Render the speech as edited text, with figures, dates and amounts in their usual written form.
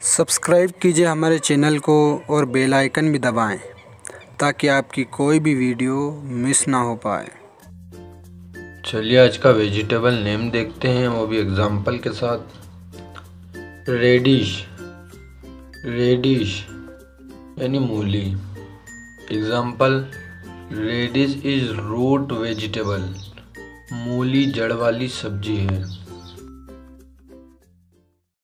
Subscribe कीजिए हमारे channel को और बेल आइकन भी दबाएं ताकि आपकी कोई भी वीडियो मिस ना हो पाए। चलिए आज का वेजिटेबल नेम देखते हैं, वो भी एग्जाम्पल के साथ। रेडिश, रेडिश यानी मूली। Example, radish is root vegetable. मूली जड़ वाली सब्जी है।